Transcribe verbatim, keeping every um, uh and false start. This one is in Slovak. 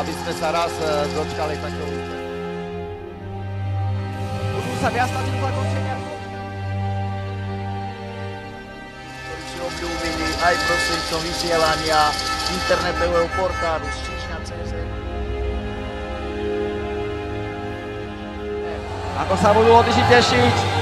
aby sme sa raz dočkali takého účinku. Budú sa viac na tým zakončenia, ktorí si obľúbili aj prostredníctvom vysielania internetového portálu z Číšňa bodka cé zet. Ako sa budú Lotyši tešiť.